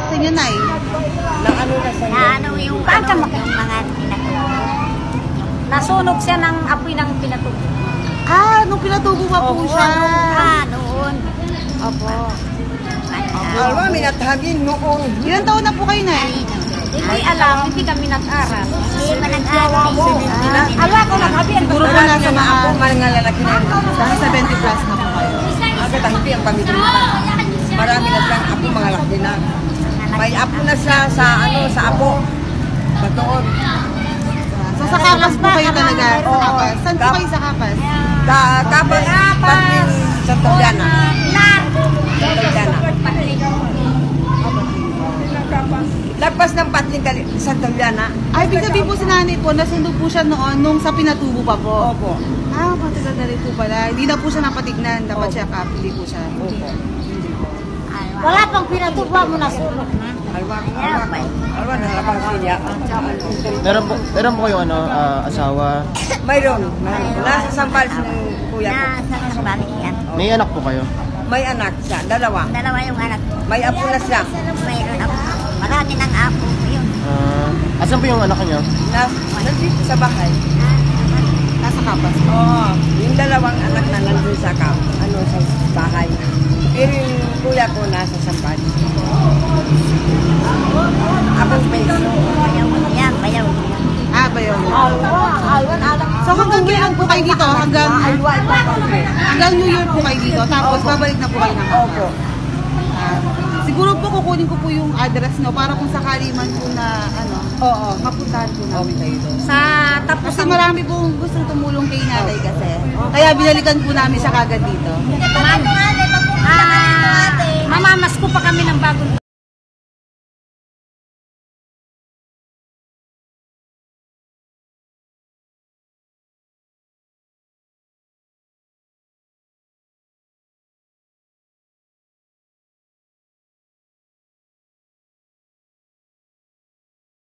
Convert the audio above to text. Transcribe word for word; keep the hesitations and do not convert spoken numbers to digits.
sa inyo, Nay? Na ano na sa Na ano yung, ano, yung mga pinatubo. Nasunog siya ng apoy ng pinatubo. Ah, nung pinatubo pa po siya. Ah, noon. Opo. Alwa, minatagin noong. Ilan taon na po kayo, Nay? Hindi alam, hindi kami nag-aral. Hindi pa nag-aral. Alam ko lang, habi ang Siguro po nasa mga, Ako, mga lalaki na yun. nasa seventy plus na po kayo. Agad ang hindi ang pamilya. Marami na siyang apo, mga laki na. May apo na siya sa ano, sa apo. Sa tuod. So sa Kapas po kayo talaga? Sa Oo. Kapas? Saan po Kap- kayo sa Kapas? Sa Kapas, Patlin, sa Tuliana. Sa Tuliana. Lagpas ng Patlin, sa Tuliana. Ay, ibig sabihin po si nanay po, nasundo po siya noon nung sa pinatubo pa po. Opo. Ah, matagal na rin po pala. Hindi na po siya napatignan. Dapat Opo. check up. Hindi po siya. Opo. Wala pang pinatubo mo nasunog na. Alwa, alwa, alwa, nalabang siya. Meron po, meron po kayong ano, ah, asawa? Mayroon. mayroon. Nasa Sampal si kuya ko. Nasa Balikan. May anak po kayo? May anak siya, dalawa. Dalawa yung anak. May apo na siya. Mayroon ako. Marami ng apo. Yun. Ah, asan po yung anak niyo? Nas, nandito sa bahay. Nasa Kapas. Oo. Yung dalawang anak na nandun sa kam, ano, sa bahay. Pero yung kuya ko nasa Sampal. Ako peso. Bayaw. Yan, bayaw. Ah, ba yun? Alwa, alwan, alak. So hanggang kailan po kayo dito? Hanggang, Alwa, alwa, alwa. hanggang New Year po kayo dito? Tapos babalik na po kayo ng Opo. Ah, siguro po kukunin ko po yung address no para kung sakali man po na ano, Oo. mapuntahan po namin kayo doon. Sa tapos Kasi marami pong gustong tumulong kay nanay kasi. Kaya binalikan po namin siya kagad dito. ah, mamamas ko pa kami ng bagong